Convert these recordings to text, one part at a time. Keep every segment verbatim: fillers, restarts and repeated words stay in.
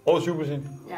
Årets jubelscene? Ja.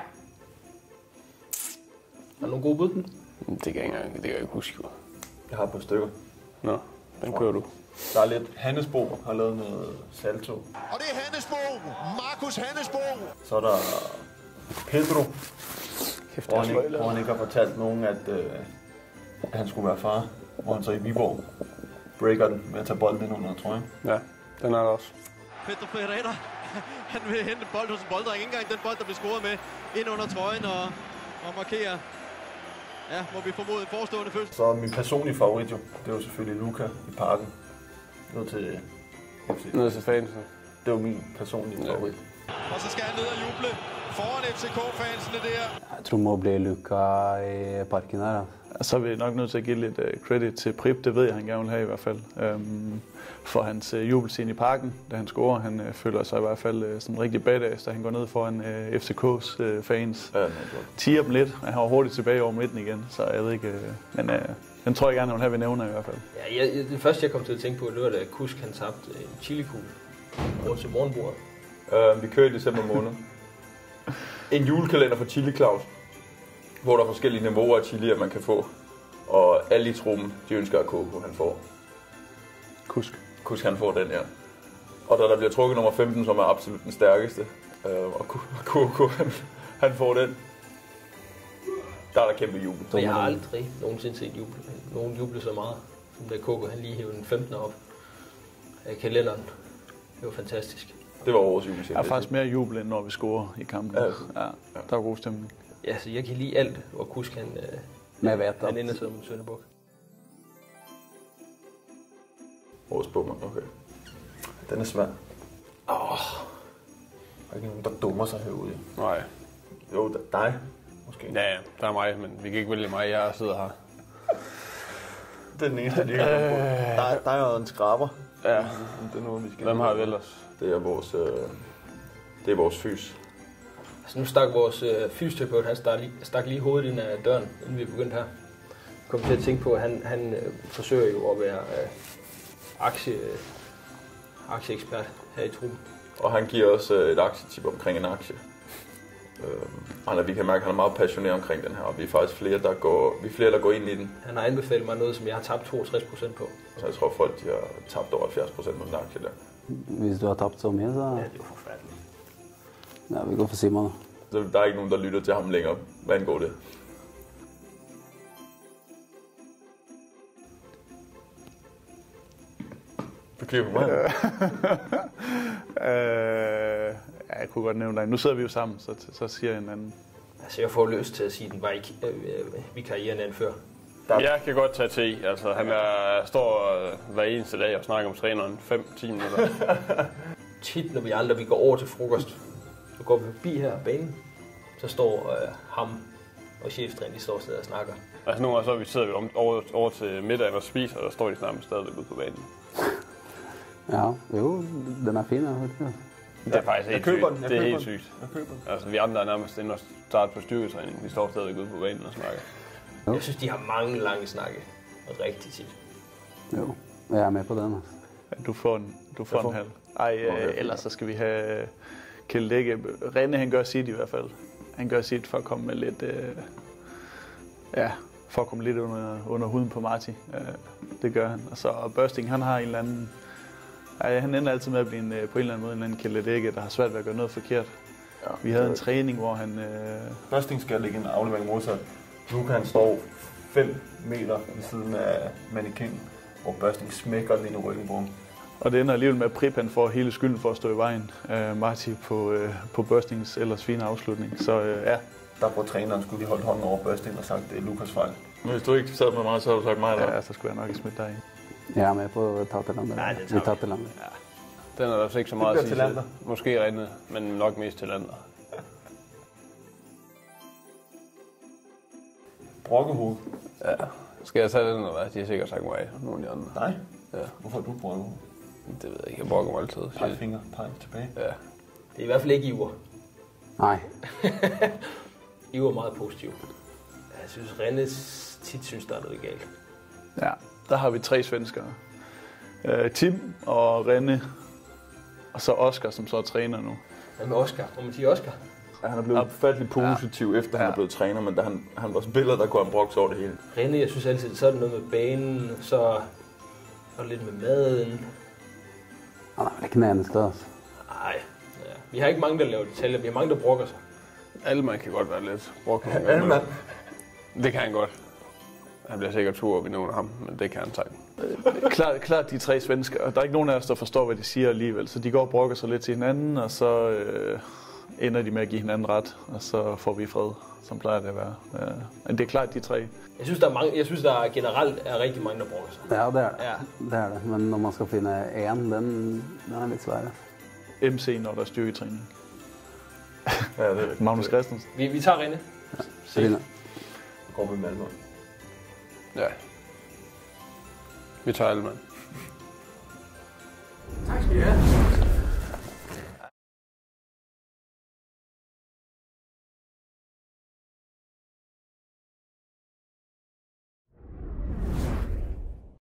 Har du nogle gode bud? Det kan jeg ikke engang, det kan jeg ikke huske. Jeg har et par stykker. Nå, den kører du. Der er lidt. Hannesbo har lavet noget salto. Og det er Hannesbo! Markus Hannesbo! Så er der Pedro, Kæft, hvor han, ikke, hvor han ikke har fortalt nogen, at, øh, at han skulle være far. Hvor han så i Viborg breaker den med at tage bolden ind under trøjen. Ja, den er der også. Pedro Ferreira, han vil hente bold hos en bolddreng. Ikke engang den bold, der blev scoret med ind under trøjen og, og markerer. Ja, må vi formode en forestående fødsel. Så min personlige favorit jo, det er jo selvfølgelig Luka i Parken. Ned til F C. Ned til fansen. Det var min personlige Ja. favorit. Og så skal han ned og juble foran F C K-fansene der. Jeg tror det må blive Luka i Parken her. Da. Så er vi nok nødt til at give lidt uh, credit til Prip, det ved jeg, han gerne vil have i hvert fald. Um, for hans uh, jubelscene i Parken, da han scorer. Han uh, føler sig i hvert fald uh, som en rigtig badass, da han går ned foran uh, F C K's uh, fans. Ja, tiger dem lidt, han var hurtigt tilbage over midten igen, så jeg ved ikke, uh, men uh, den tror jeg gerne, han vil have, vi nævner i hvert fald. Ja, jeg, det første, jeg kom til at tænke på, det var, da Kusk han tabte en chilikugle over til morgenbordet. Uh, vi kører i december måned. En julekalender for Chili Claus, hvor der er forskellige niveauer af chilier, man kan få. Og alle i truppen, de ønsker at Koko, han får. Kusk. Kusk, han får den her. Og da der bliver trukket nummer femten, som er absolut den stærkeste, øh, og Koko, han, han får den, der er der kæmpe jubel. Og jeg har aldrig nogensinde set juble, nogen juble så meget, som da Koko han lige hævde den femten op af kalenderen. Det var fantastisk. Det var årets jubelscene. Der er faktisk mere jubel, end når vi scorer i kampen. Ja. Ja, der er god stemning. Ja, så jeg kan lide alt, hvor Kusk han, øh, Men jeg vet han at ender som Sønderbuk. Årets bummer, okay. Den er svær. Åh. Oh. Der er ikke nogen, der dummer sig herude. Nej. Jo, d- dig, måske. Ja, ja, der er mig, men vi kan ikke vælge mig. Jeg sidder her. Det er den eneste, de kan komme på. Der, der er jo en skraber. Ja. Det er noget, vi skal. Hvem har vi ellers? Det er vores, øh, det er vores fys. Altså nu stak vores øh, fysioterapeut, han stak lige, stak lige hovedet ind af døren, inden vi begyndte her. Jeg kom til at tænke på, at han, han øh, forsøger jo at være øh, aktie, øh, aktieekspert her i truppen. Og han giver også øh, et aktietip omkring en aktie. Øh, og vi kan mærke, at han er meget passioneret omkring den her, og vi er faktisk flere, der går, vi er flere, der går ind i den. Han har anbefalet mig noget, som jeg har tabt toogtres procent på. Så jeg tror, folk de har tabt over halvfjerds procent på den aktie der. hvis du har tabt så mye, så Ja, det er jo forfærdeligt. ja, vi går for Simon. Da. Så der er ikke nogen, der lytter til ham længere. Hvad angår det? Du kigger på mig. øh, ja, jeg kunne godt nævne dig. Nu sidder vi jo sammen, så, så siger jeg en anden. Altså, jeg får lyst til at sige, at den var i, øh, øh, i karrieren anfør. Jeg kan godt tage til. Altså, han er, står øh, hver eneste dag og snakker om træneren fem til ti minutter. Tit, når vi andre vi går over til frokost, så går vi forbi her banen, så står øh, ham og cheftræner, de står og og snakker. Altså, nogle gange så vi sidder vi om, over, over til middagen og spiser, og der står de snart stadigvæk ude på banen. Ja, jo, den er fin. Jeg har hørt det. Det er faktisk helt køber sygt. den, jeg Det er køber helt den. sygt. Jeg køber den. Altså, vi andre er nærmest inde og starte på styrketræning. Vi står stadigvæk ude på banen og snakker. Jo. Jeg synes, de har mange lange snakke. Og rigtig tit. Jo, jeg er med på den. Altså. Ja, du får en, du får Jeg får- en halv. Ej, øh, ellers så skal vi have Kjeld Dække. Rene, han gør sit i hvert fald. Han gør sit for at komme med lidt, øh, ja, for at komme lidt under, under huden på Marti. Øh, det gør han. Og så Børsting, han har en eller anden, ej, han ender altid med at blive en, øh, på en eller anden måde en eller anden Kjeld Dække, der har svært ved at gøre noget forkert. Ja, Vi havde en træning, hvor han... Øh, Børsting skal lægge en aflevering modsat. Nu kan han stå fem meter ved siden af mannequinen, hvor Børsting smækker den ind i ryggen på ham. Og det ender alligevel med, at Prip han får hele skylden for at stå i vejen. Uh, Marti på, uh, på Børstings ellers fine afslutning. Så uh, ja. Der hvor træneren skulle lige holde hånden over Børsting og sagt, det er Lukas fejl. Men hvis du ikke sad med mig, så har du sagt mig der. Ja, så skulle jeg nok ikke smidt dig ind. Jeg er med på Tattelandet. Nej, det tager vi vi. Tattelandet. Den er der altså ikke så Det meget bliver at sige til Lander. til. Måske Rene, men nok mest til Lander. Brokkehoved. Ja. Skal jeg tage den, eller hvad? De har sikkert sagt mig, nogle af de andre. Nej. Ja. Hvorfor er du brokkehoved? Det ved jeg ikke. Jeg brokker mig altid. Peg finger, peg tilbage. Ja. Det er i hvert fald ikke Iver. Nej, Iver er meget positiv. Jeg synes, Rennes tit synes, der er noget galt. Ja, der har vi tre svenskere. Uh, Tim og Rene, og så Oscar, som så er træner nu. Hvad med Oscar? Må man sige Oscar? Han er blevet ufattelig positiv, ja. efter han ja. er blevet træner, men da han, han var spiller, der kunne han brokke sig over det hele. René, jeg synes altid, så er det noget med banen, så og lidt med maden. Han har vel knæene skal også. Nej, ja. Vi har ikke mange, der laver detaljer. Vi har mange, der brokker sig. Alman kan godt være lidt brokkende. Ja, Alman. Det kan han godt. Han bliver sikkert tur op i nogen af ham, men det kan han tage. Klart, klart de tre svensker, og der er ikke nogen af os, der forstår, hvad de siger alligevel. Så de går og brokker sig lidt til hinanden, og så øh, ender de med at give hinanden ret, og så får vi fred, som plejer det at være. Ja. Men det er klart de tre. Jeg synes, der er, mange, jeg synes, der generelt er rigtig mange, der brokker sig. Ja, det er det. Ja. Det er det. Men når man skal finde en, den, den er lidt sværere. M C, når der er styrketræning. Ja, det er det. Magnus Christensen. Vi, vi tager René. Ja, det går med Malmø. Ja. Vi tager Alman. Tak skal I have.